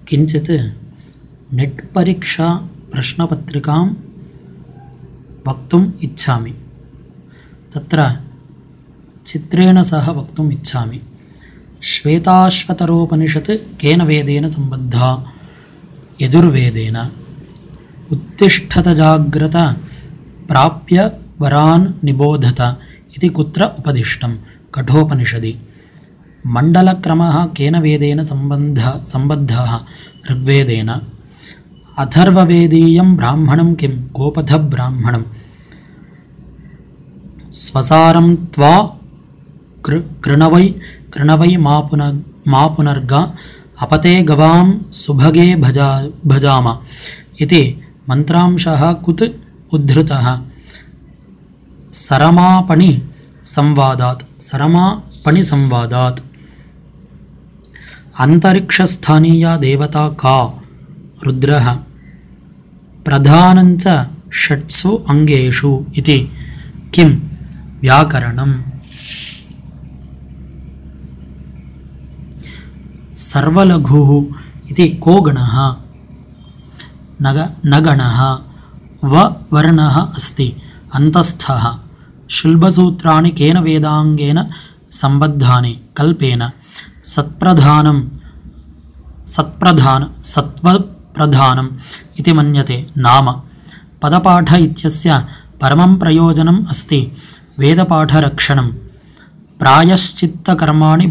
किञ्चित् नेट् परीक्षा प्रश्नपत्रिकां वक्तुम् इच्छामि। तत्र चित्रेण सह वक्तुम् इच्छामि। श्वेताश्वतरोपनिषत् केन वेदेन सम्बद्धा? यजुर्वेदेन। उत्तिष्ठत जाग्रत प्राप्य वरान् निबोधत इति कुत्र उपदिष्टं? कठोपनिषदि। मण्डलक्रमः केन वेदेन सम्बद्धः? ऋग्वेदेन। अथर्ववेदीयं ब्राह्मणं किं? गोपथब्राह्मणं। स्वसारं त्वा कृणवै मा पुनर्गा अपते गवां सुभगे भजाम इति मन्त्रांशः कुत् उद्धृतः? सरमापणिसंवादात्। अन्तरिक्षस्थानीया देवता का? रुद्रः। प्रधानञ्च षट्सु अङ्गेषु इति किं? व्याकरणम्। सर्वलघुः इति को गणः? न गणः। वर्णः अस्ति अन्तस्थः। शुल्बसूत्राणि केन वेदाङ्गेन सम्बद्धानि? कल्पेन। सत्प्रधानम् इति मन्यते नाम। पदपाठ इत्यस्य परमं प्रयोजनम् अस्ति वेदपाठरक्षणं। प्रायश्चित्तकर्माणि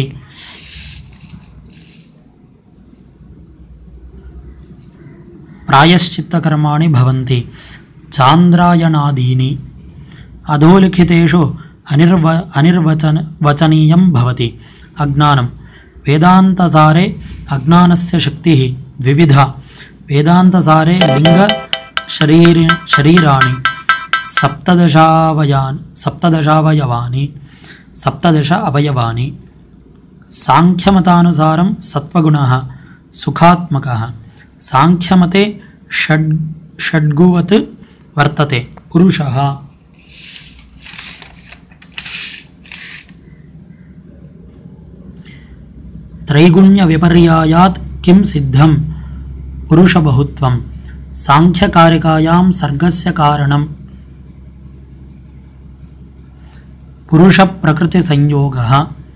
भवन्ति चान्द्रायणादीनि। अधोलिखितेषु अनिर्वचनीयं भवति अज्ञानं। वेदान्तसारे अज्ञानस्य शक्तिः द्विविधा। वेदान्तसारे लिङ्गशरीराणि 17 अवयवानि। सांख्यमतानुसारं सत्त्वगुणः सुखात्मकः। सांख्यमते षड्गुवत् वर्तते पुरुषः। त्रैगुण्यविपर्यायात् किं सिद्धं? पुरुषबहुत्वं। सांख्यकारिकायां सर्गस्य कारणं पुरुषप्रकृतिसंयोगः।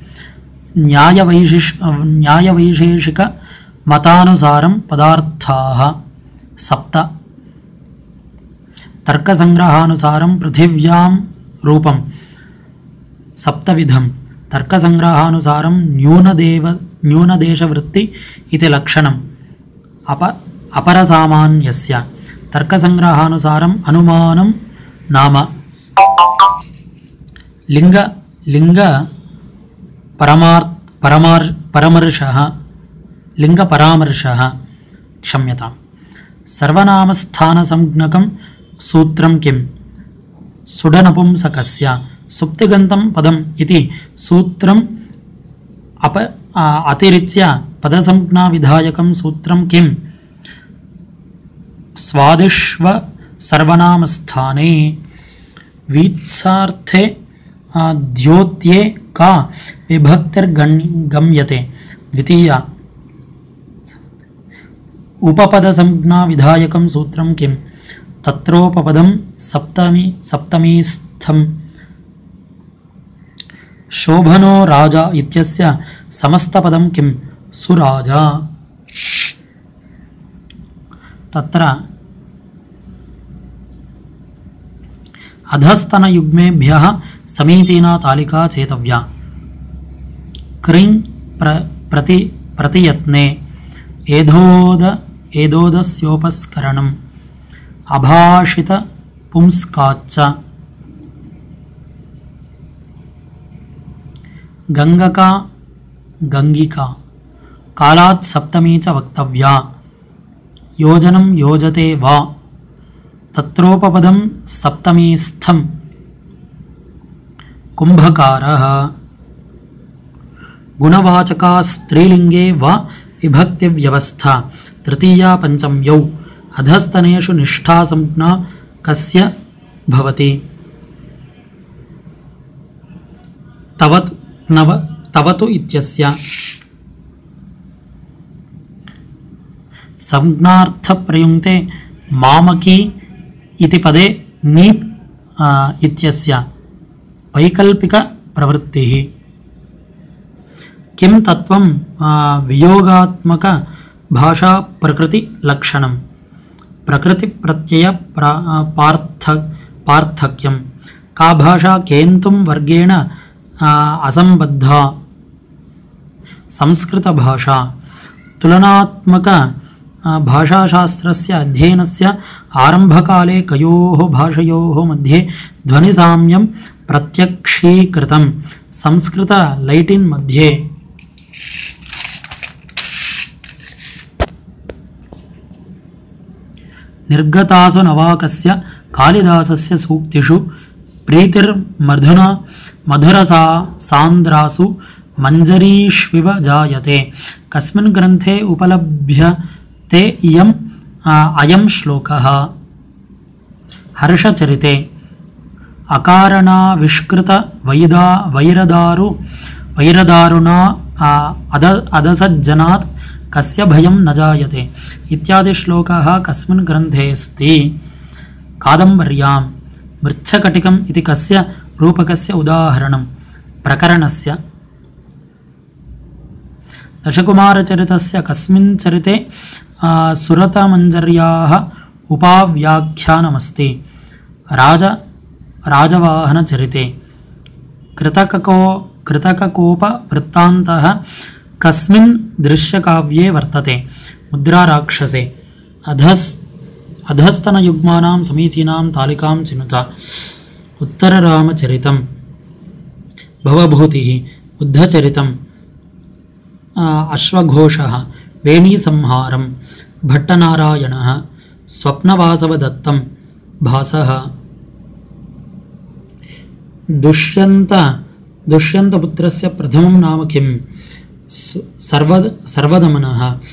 न्यायवैशेषिकमतानुसारं पदार्थाः 7। तर्कसंग्रहानुसारं पृथिव्यां रूपं 7 तर्कसंग्रहानुसारं न्यूनदेशवृत्ति इति लक्षणम् अपरसामान्यस्य। तर्कसंग्रहानुसारम् अनुमानं नाम लिङ्गपरामर्शः। क्षम्यताम्। सर्वनामस्थानसंज्ञकं सूत्रं किं? सुडनपुंसकस्य। सुप्तिगन्तं पदम् इति सूत्रम् अतिरिच्य पदसंज्ञाविधायकं सूत्रं किं? स्वादिष्व सर्वनामस्थाने। वीत्सार्थे द्योत्ये का विभक्तिर्गम्यते? द्वितीया। उपपदसंज्ञाविधायकं सूत्रं किं? तत्रोपपदं सप्तमीस्थं। शोभनो राजा इत्यस्य समस्तपदं किं? सुराजा। तत्र अधस्तनयुग्मेभ्यः समीचीना तालिका चेतव्या। क्रीं प्रतियत्ने एधोदस्योपस्करणम् अभाषितपुंस्काच्च। गङ्गिका कालात् सप्तमी च वक्तव्या। योजनं योजते वा? तत्रोपपदं सप्तमीस्थं। कुम्भकारः। गुणवाचका स्त्रीलिङ्गे वा विभक्तिव्यवस्था। तृतीया पञ्चम्यौ। अधस्तनेषु निष्ठासंज्ञा कस्य भवति? तवतु इत्यस्य। संज्ञार्थप्रयुक्ते मामकी इति पदे नीप् इत्यस्य वैकल्पिकप्रवृत्तिः। किं तत्त्वं वियोगात्मकभाषाप्रकृतिलक्षणं प्रकृतिप्रत्ययपार्थक्यं। का भाषा केन्तुं वर्गेण असम्बद्धा? संस्कृतभाषा। तुलनात्मक भाषाशास्त्रस्य अध्ययनस्य आरम्भकाले कयोः भाषयोः मध्ये ध्वनिसाम्यं प्रत्यक्षीकृतं। संस्कृत लैटिन् मध्ये निर्गतासु नवाकस्य कालिदासस्य सूक्तिषु प्रीतिर्मधुना मधुरसा सान्द्रासु मञ्जरीष्विव जायते। कस्मिन् ग्रन्थे उपलभ्यते अयं श्लोकः? हर्षचरिते। अकारणाविष्कृत वैरदारुणा अदसज्जनात् कस्य भयं न जायते इत्यादि श्लोकः कस्मिन् ग्रन्थे अस्ति? कादम्बर्यां। मृच्छकटिकम् इति कस्य रूपकस्य उदाहरणं? प्रकरणस्य। दशकुमारचरितस्य कस्मिन् चरिते सुरतमञ्जर्याः उपाव्याख्यानमस्ति? राजवाहनचरिते। कृतककोपवृत्तान्तः कस्मिन् दृश्यकाव्ये वर्तते? मुद्राराक्षसे। अधस्तनयुग्मानां समीचीनां तालिकां चिनुत। उत्तररामचरितं। भवभूतिः। बुद्धचरितं। अश्वघोषः। वेणीसंहारं। भट्टनारायणः। स्वप्नवासवदत्तं। भासः। दुष्यन्तपुत्रस्य प्रथमं नाम किं? सर्वदमनः।